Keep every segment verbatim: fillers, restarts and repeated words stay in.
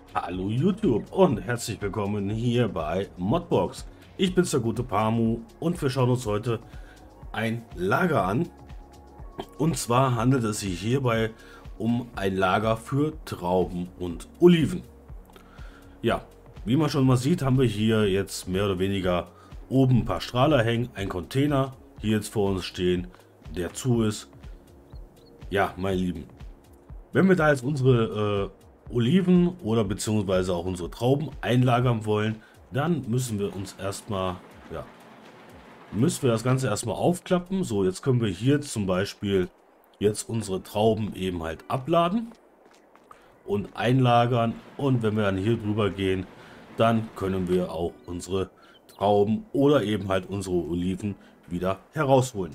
Hallo YouTube und herzlich willkommen hier bei Modbox. Ich bin's, der gute Pamu, und wir schauen uns heute ein Lager an. Und zwar handelt es sich hierbei um ein Lager für Trauben und Oliven. Ja, wie man schon mal sieht, haben wir hier jetzt mehr oder weniger oben ein paar Strahler hängen, ein Container hier jetzt vor uns stehen, der zu ist. Ja, meine Lieben, wenn wir da jetzt unsere äh, Oliven oder beziehungsweise auch unsere Trauben einlagern wollen, dann müssen wir uns erstmal, ja, müssen wir das Ganze erstmal aufklappen. So, jetzt können wir hier zum Beispiel jetzt unsere Trauben eben halt abladen und einlagern, und wenn wir dann hier drüber gehen, dann können wir auch unsere Trauben oder eben halt unsere Oliven wieder herausholen.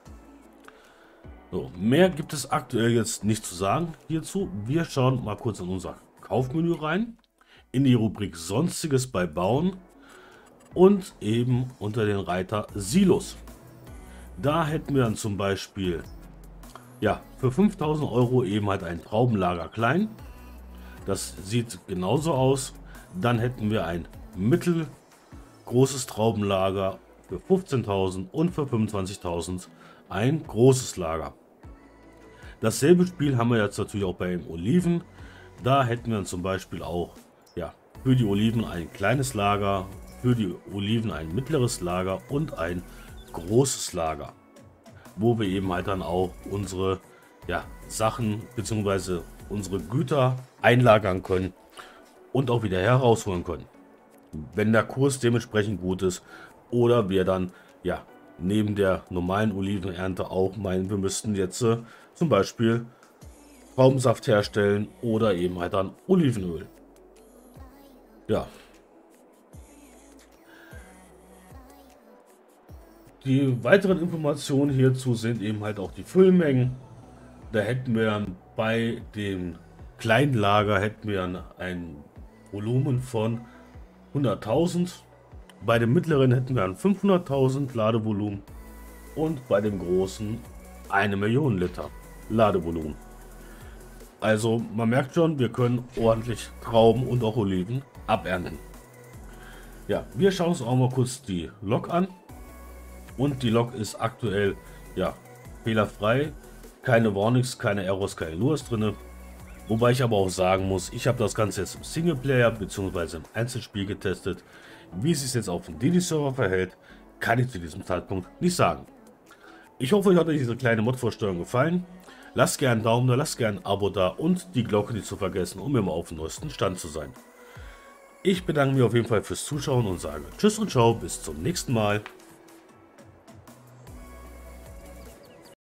So, mehr gibt es aktuell jetzt nicht zu sagen hierzu. Wir schauen mal kurz in unser Kaufmenü rein, in die Rubrik Sonstiges bei Bauen und eben unter den Reiter Silos. Da hätten wir dann zum Beispiel, ja, für fünftausend Euro eben halt ein Traubenlager klein. Das sieht genauso aus. Dann hätten wir ein mittelgroßes Traubenlager für fünfzehntausend und für fünfundzwanzigtausend ein großes Lager. Dasselbe Spiel haben wir jetzt natürlich auch bei den Oliven. Da hätten wir zum Beispiel auch, ja, für die Oliven ein kleines Lager, für die Oliven ein mittleres Lager und ein großes Lager, wo wir eben halt dann auch unsere, ja, Sachen bzw. unsere Güter einlagern können und auch wieder herausholen können, wenn der Kurs dementsprechend gut ist, oder wir dann, ja, neben der normalen Olivenernte auch meinen, wir müssten jetzt äh, zum Beispiel Traubensaft herstellen oder eben halt dann Olivenöl. Ja. Die weiteren Informationen hierzu sind eben halt auch die Füllmengen. Da hätten wir bei dem kleinen Lager hätten wir ein Volumen von hunderttausend. Bei dem mittleren hätten wir ein fünfhunderttausend Ladevolumen und bei dem großen eine Million Liter Ladevolumen. Also man merkt schon, wir können ordentlich Trauben und auch Oliven abernten. Ja, wir schauen uns auch mal kurz die Log an, und die Log ist aktuell, ja, fehlerfrei, keine Warnings, keine Errors, keine Lures drin. Wobei ich aber auch sagen muss, ich habe das Ganze jetzt im Singleplayer bzw. im Einzelspiel getestet. Wie es sich jetzt auf dem Daily-Server verhält, kann ich zu diesem Zeitpunkt nicht sagen. Ich hoffe, euch hat diese kleine Mod-Vorstellung gefallen. Lasst gerne einen Daumen da, lasst gerne ein Abo da und die Glocke nicht zu vergessen, um immer auf dem neuesten Stand zu sein. Ich bedanke mich auf jeden Fall fürs Zuschauen und sage Tschüss und Ciao, bis zum nächsten Mal.